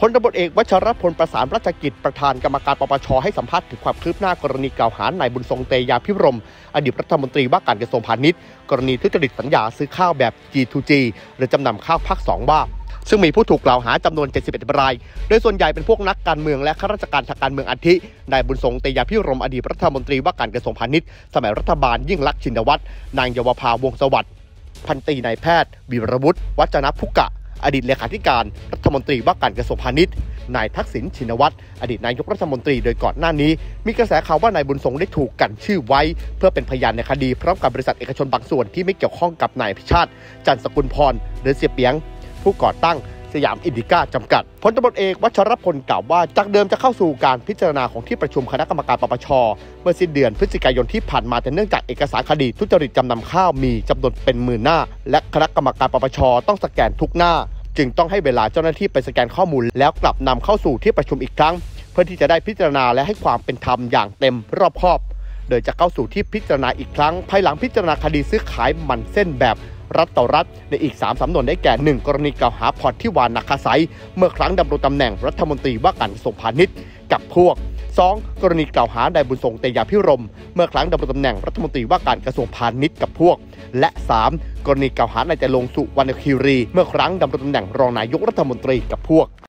พลตำรวจเอกวชรพลประสานราชกิจประธานกรรมการปปชให้สัมภาษณ์ถึงความคืบหน้ากรณีกล่าวหานายบุญทรงเตยาภิรมย์อดีตรัฐมนตรีว่าการกระทรวงพาณิชย์กรณีทุจริตสัญญาซื้อข้าวแบบ G2G หรือจำนำข้าวภาค 2ว่าซึ่งมีผู้ถูกกล่าวหาจำนวน71รายโดยส่วนใหญ่เป็นพวกนักการเมืองและข้าราชการทางการเมืองอาทินายบุญทรงเตยาภิรมย์อดีตรัฐมนตรีว่าการกระทรวงพาณิชย์สมัยรัฐบาลยิ่งลักษณ์ชินวัตรนางเยาวภาวงศ์สวัสดิ์พันตรีนายแพทย์วีรวุฒิวัจนพุกะอดีตเลขาธิการรัฐมนตรีว่าการกระทรวงพาณิชย์นายทักษิณชินวัตรอดีตนายกรัฐมนตรีโดยก่อนหน้านี้มีกระแสข่าวว่านายบุญทรงได้ถูกกันชื่อไว้เพื่อเป็นพยานในคดีพร้อมกับบริษัทเอกชนบางส่วนที่ไม่เกี่ยวข้องกับนายพิชาติจันทร์สกุลพรหรือเสียเปียงผู้ก่อตั้งสยามอินดิก้าจำกัดพลตำรวจเอกวชรพลกล่าวว่าจากเดิมจะเข้าสู่การพิจารณาของที่ประชุมคณะกรรมการปปชเมื่อสิ้นเดือนพฤศจิกายนที่ผ่านมาแต่เนื่องจากเอกสารคดีทุจริตจำนำข้าวมีจำนวนเป็นหมื่นหน้าและคณะกรรมการปปชต้องสแกนทุกหน้าจึงต้องให้เวลาเจ้าหน้าที่ไปสแกนข้อมูลแล้วกลับนำเข้าสู่ที่ประชุมอีกครั้งเพื่อที่จะได้พิจารณาและให้ความเป็นธรรมอย่างเต็มรอบคอบโดยจะเข้าสู่ที่พิจารณาอีกครั้งภายหลังพิจารณาคดีซื้อขายมันเส้นแบบรัฐต่อรัฐในอีก3สำนวนได้แก่ 1. กรณีกล่าวหาพรทิวานาคาไซเมื่อครั้งดำรงตำแหน่งรัฐมนตรีว่าการกระทรวงพาณิชย์กับพวก 2. กรณีกล่าวหานายบุญทรงเตยาภิรมย์เมื่อครั้งดำรงตำแหน่งรัฐมนตรีว่าการกระทรวงพาณิชย์กับพวกและ 3. กรณีกล่าวหานายจรงสุวรรณคีรีเมื่อครั้งดำรงตำแหน่งรองนายกรัฐมนตรีกับพวก